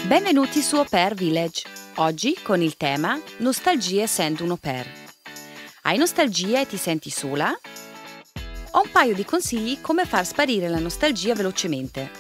Benvenuti su Au Pair Village, oggi con il tema Nostalgia essendo un au pair. Hai nostalgia e ti senti sola? Ho un paio di consigli come far sparire la nostalgia velocemente.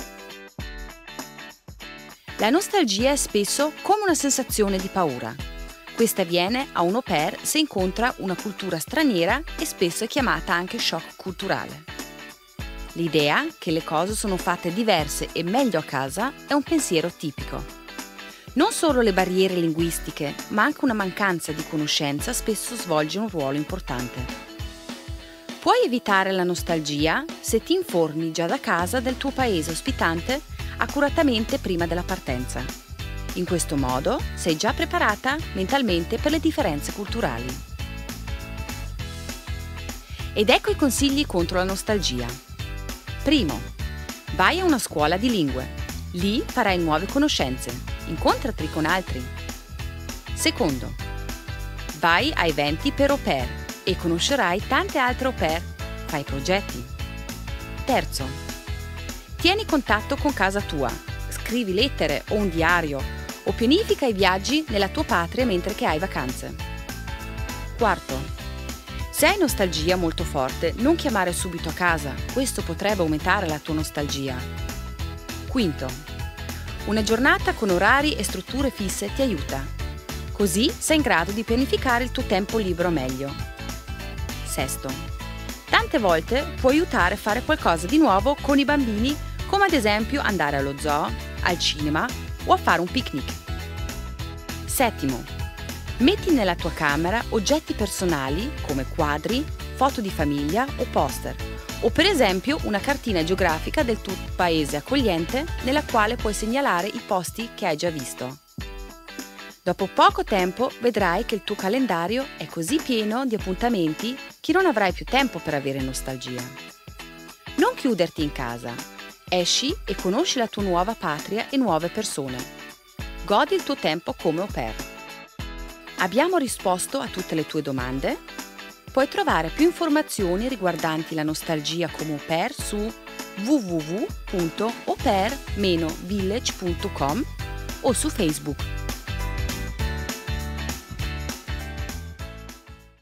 La nostalgia è spesso come una sensazione di paura. Questa viene a un au pair se incontra una cultura straniera e spesso è chiamata anche shock culturale. L'idea che le cose sono fatte diverse e meglio a casa è un pensiero tipico. Non solo le barriere linguistiche, ma anche una mancanza di conoscenza spesso svolge un ruolo importante. Puoi evitare la nostalgia se ti informi già da casa del tuo paese ospitante accuratamente prima della partenza. In questo modo sei già preparata mentalmente per le differenze culturali. Ed ecco i consigli contro la nostalgia. Primo, vai a una scuola di lingue. Lì farai nuove conoscenze, incontrati con altri. Secondo, vai a eventi per au pair e conoscerai tante altre au pair. Fai progetti. Terzo, tieni contatto con casa tua, scrivi lettere o un diario o pianifica i viaggi nella tua patria mentre che hai vacanze. Quarto, se hai nostalgia molto forte, non chiamare subito a casa, questo potrebbe aumentare la tua nostalgia. Quinto, una giornata con orari e strutture fisse ti aiuta. Così sei in grado di pianificare il tuo tempo libero meglio. Sesto, tante volte può aiutare a fare qualcosa di nuovo con i bambini, come ad esempio andare allo zoo, al cinema o a fare un picnic. Settimo, metti nella tua camera oggetti personali come quadri, foto di famiglia o poster, o per esempio una cartina geografica del tuo paese accogliente nella quale puoi segnalare i posti che hai già visto. Dopo poco tempo vedrai che il tuo calendario è così pieno di appuntamenti che non avrai più tempo per avere nostalgia. Non chiuderti in casa, esci e conosci la tua nuova patria e nuove persone. Godi il tuo tempo come au pair. Abbiamo risposto a tutte le tue domande? Puoi trovare più informazioni riguardanti la nostalgia come au pair su www.aupair-village.com o su Facebook.